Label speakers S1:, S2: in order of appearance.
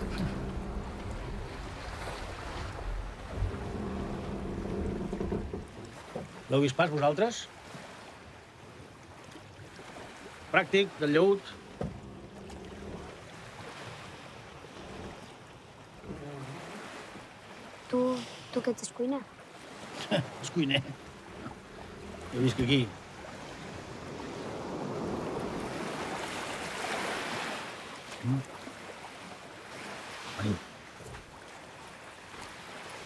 S1: L'heu vist pas, vosaltres? Pràctic, del lleut.
S2: Tu que ets cuiner?
S1: És cuiner. Jo visc aquí.